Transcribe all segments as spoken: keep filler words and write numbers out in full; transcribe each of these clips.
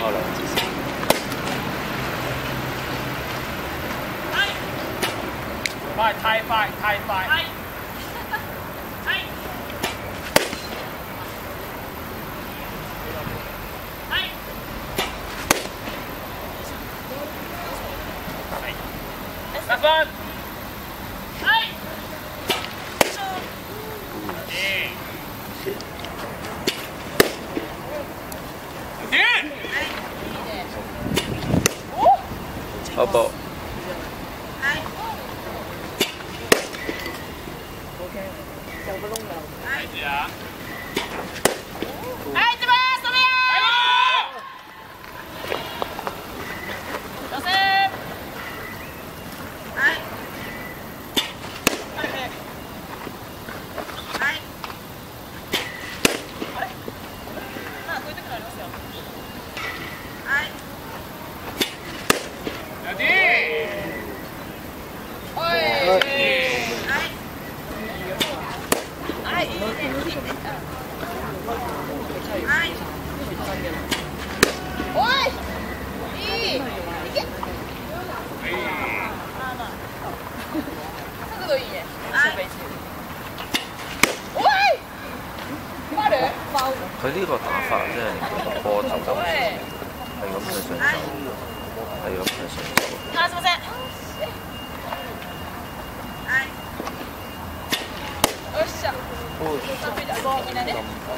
多兩支先。 快！太快！太快！係。係。係。得分。係。 好波。 有個窿㗎。 睇住啊！ 哎，這邊Someya。小心。哎。哎。まあこういう時もありますよ。はい。 有啲。 おい。おい！いい！いけ！速度いいね。おい！翻嚟！ 佢呢個打法真係波頭就係咁去上走，係咁去上走。 啊，すみません。よっしゃ。みんなね。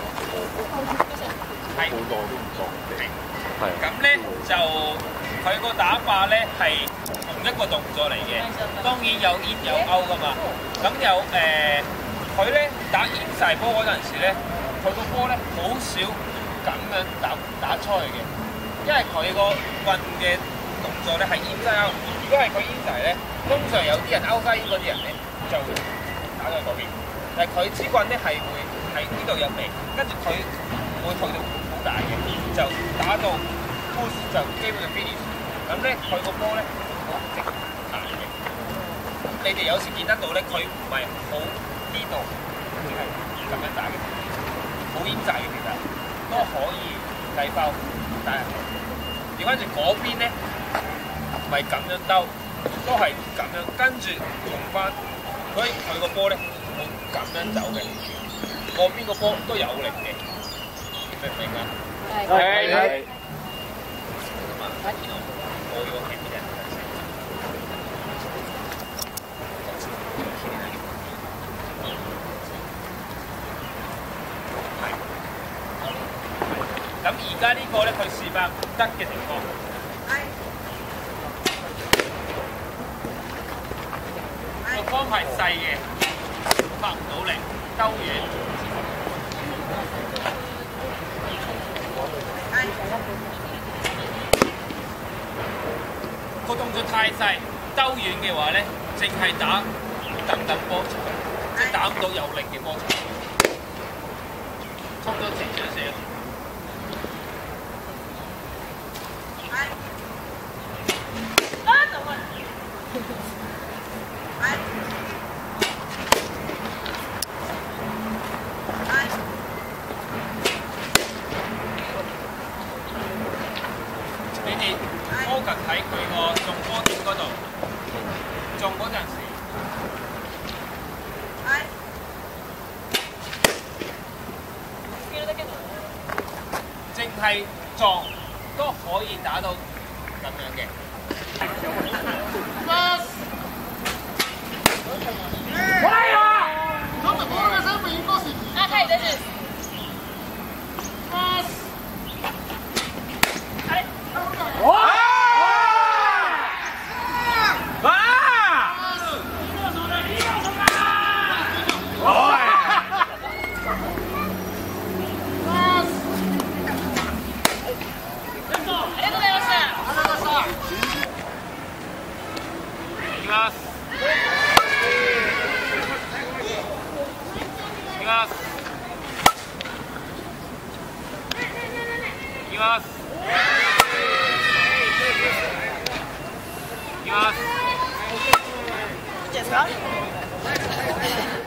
係好耐都唔撞地。係。咁咧就佢個打法咧係同一個動作嚟嘅，當然有 in 有 out 噶嘛。咁有誒，佢咧打 inside 波嗰陣時咧，佢個波咧好少咁樣打打出去嘅，因為佢個運嘅動作咧係 inside out。如果係佢 inside 咧，通常有啲人 outside in 嗰啲人咧就會打到去嗰邊，但係佢支棍咧係會喺呢度入嚟，跟住佢會去到好大嘅，就打到 push 就基本上 finish。咁咧佢個波咧好直行嘅。咁你哋有時見得到咧，佢唔係好呢度，佢係咁樣打嘅，好煙曬嘅其實都可以計包打入去。調翻轉嗰邊咧，唔係咁樣兜，都係咁樣跟住用翻，所以佢個波咧會咁樣走嘅。嗰邊個波都有力嘅。明唔明啊？係係。我要企邊人？係。咁而家呢個咧，佢試翻唔得嘅情況。係。個方係細嘅，發唔到力，兜遠。個動作太細，兜遠嘅話咧，淨係打等等波長，即係打唔到有力嘅波長，速度靜少少。啊！怎麼？你哋 focus 喺佢個中波點嗰度，中嗰陣時，淨係撞都可以打到咁樣嘅。喂啊！咁咪我嘅身份應該是啊，可以等陣。哇！いきます。いきます。いいですか？